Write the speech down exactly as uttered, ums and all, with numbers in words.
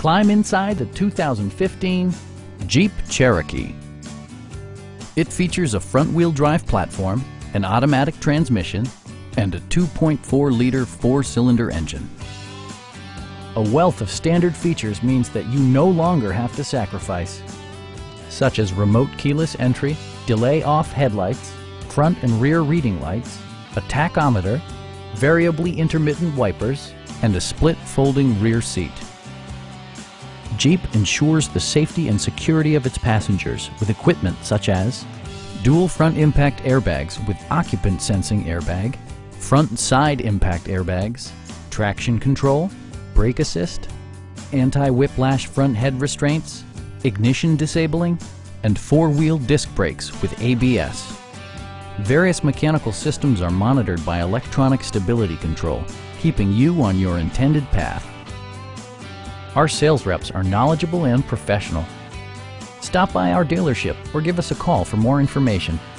Climb inside the two thousand fifteen Jeep Cherokee. It features a front-wheel drive platform, an automatic transmission, and a two point four liter four-cylinder engine. A wealth of standard features means that you no longer have to sacrifice, such as remote keyless entry, delay-off headlights, front and rear reading lights, a tachometer, variably intermittent wipers, and a split folding rear seat. Jeep ensures the safety and security of its passengers with equipment such as dual front impact airbags with occupant sensing airbag, front and side impact airbags, traction control, brake assist, anti-whiplash front head restraints, ignition disabling, and four-wheel disc brakes with A B S. Various mechanical systems are monitored by electronic stability control, keeping you on your intended path. Our sales reps are knowledgeable and professional. Stop by our dealership or give us a call for more information.